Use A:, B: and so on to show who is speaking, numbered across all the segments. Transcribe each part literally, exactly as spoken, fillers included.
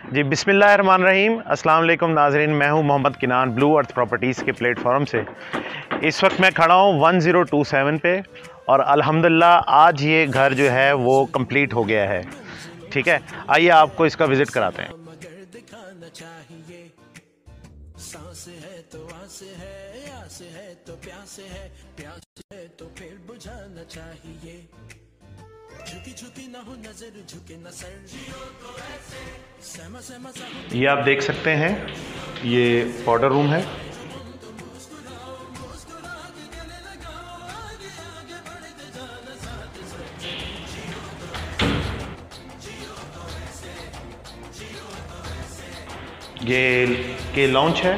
A: जी बिस्मिल्लाहिर्रहमानिर्रहीम। अस्सलाम वालेकुम नाज़रीन, मैं हूं Mohammad Kinan Blue Earth Properties के प्लेटफॉर्म से। इस वक्त मैं खड़ा हूं वन ज़ीरो टू सेवन पे और अल्हम्दुलिल्लाह आज ये घर जो है वो कंप्लीट हो गया है। ठीक है, आइए आपको इसका विज़िट कराते हैं। सांस है तो आस है, आस है तो प्यास है, प्यास है तो फिर बुझाना चाहिए। झुकी झुकी ना हो नजर, झुके ना सर। सहमा सहमा सा ये आप देख सकते हैं, ये पाउडर रूम है। ये के लॉन्च है।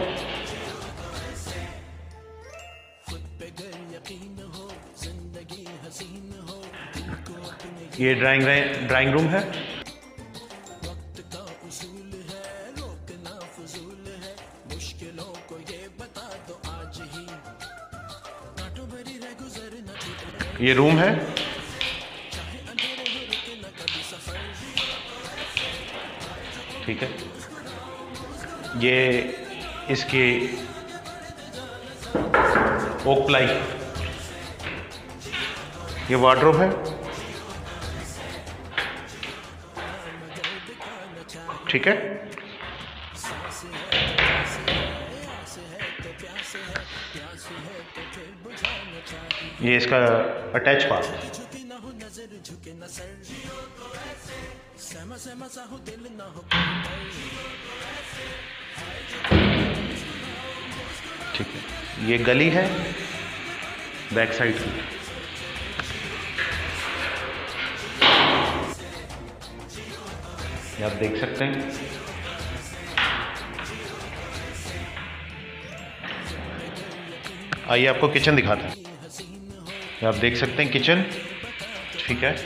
A: ये ड्राइंग ड्राइंग रूम है। ये रूम है। ठीक है, ये इसकी ओक प्लाई, ये वार्डरोब है। ठीक है, ये इसका अटैच पार्ट। ठीक है, ये गली है बैक साइड की। आप देख सकते हैं, आइए आपको किचन दिखाते हैं। आप देख सकते हैं किचन। ठीक है,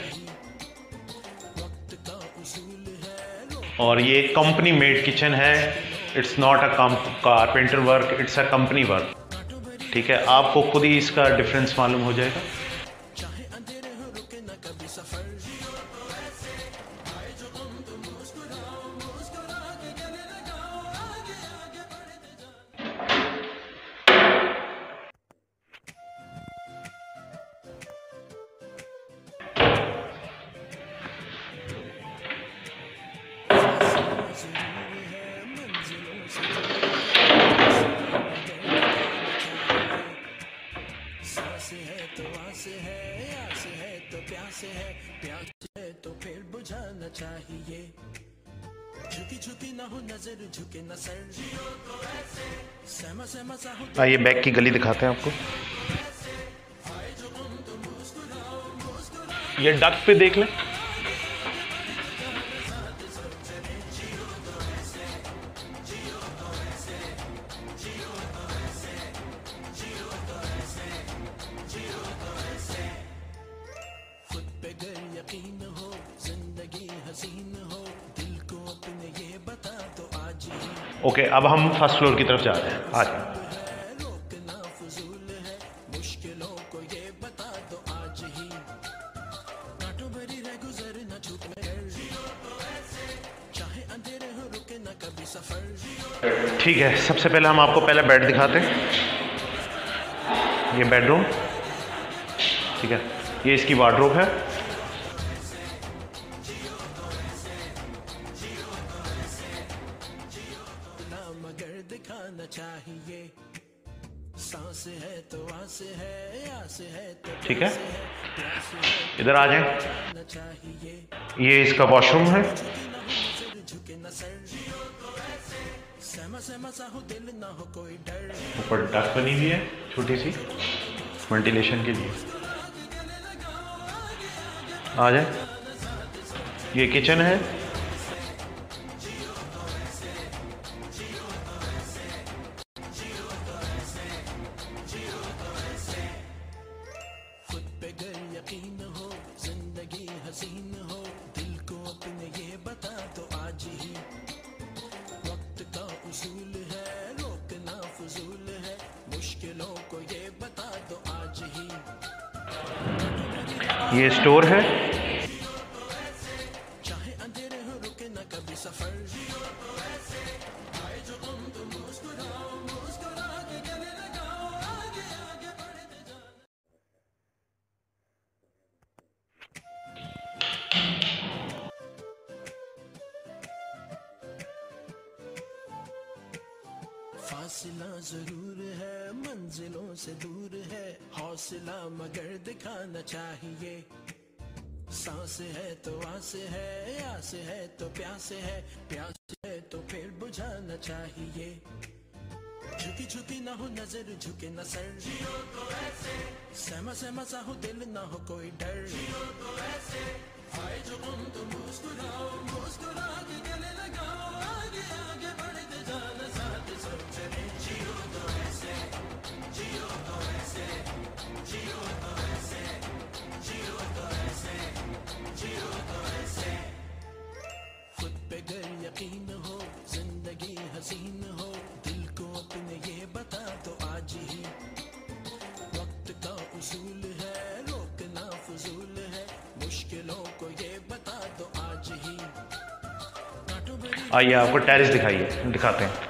A: और ये कंपनी मेड किचन है। It's not a carpenter work, it's a company work. ठीक है, आपको खुद ही इसका डिफरेंस मालूम हो जाएगा। है तो आस है, आस है तो प्यास है, प्यास है तो फिर बुझाना चाहिए। झुकी झुकी ना हो नजर, झुके ना सर। सहमा सहमा सा हो। आइए बैक की गली दिखाते हैं आपको। ये डक पे देख लें। ओके okay, अब हम फर्स्ट फ्लोर की तरफ जा रहे हैं। आज ठीक है, सबसे पहले हम आपको पहले बेड दिखाते हैं। ये बेडरूम। ठीक है, ये इसकी वार्डरोब है। ठीक है, इधर आ जाए। ये इसका वॉशरूम है। ऊपर डक बनी हुई है छोटी सी वेंटिलेशन के लिए। आ जाए, ये किचन है। ये स्टोर है। फासला जरूर है, मंजिलों से दूर है, हौसला मगर दिखाना चाहिए। सांस है तो आस है, आस है तो प्यास है, प्यास है तो फिर बुझाना चाहिए। झुकी झुकी ना हो नजर, झुके न सर, जियो तो ऐसे। सहमा सहमा सा हो दिल, ना हो कोई डर, जियो तो ऐसे। आए जो तुम तो मुस्कुराओ, मुस्कुरा के गले लगाओ, आगे आगे बढ़ते जाना, साथ सब चले। जियो तो ऐसे, जियो तो ऐसे, जियो तो ऐसे, जियो तो ऐसे, जियो तो ऐसे। खुद पे गर यकीन हो, जिंदगी हसीन हो, दिल को अपने ये बता तो आज ही। वक्त का उसूल है, रोकना फजूल है, मुश्किलों को ये बता दो आज ही।
B: आइए आपको टेरिस दिखाइए दिखाते हैं।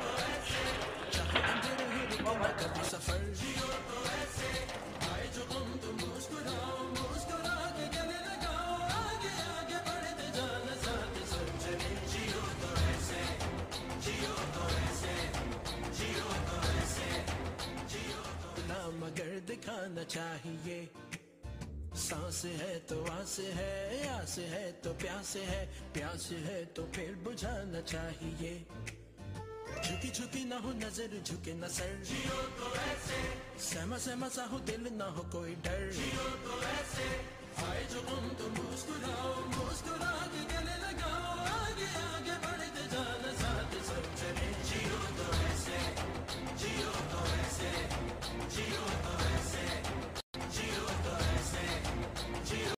A: मगर दिखाना चाहिए। सांस है तो आस है, आस है तो प्यास है, प्यास है तो फिर बुझाना चाहिए। झुकी झुकी ना हो नजर, झुके न सर, जियो तो ऐसे। सहमा सहमा सा हो दिल, ना हो कोई डर, जियो तो ऐसे। आए जो तुम तो मुस्कुराओ, मुस्कुरा के गले लगाओ, आगे आगे बढ़ते जाओ।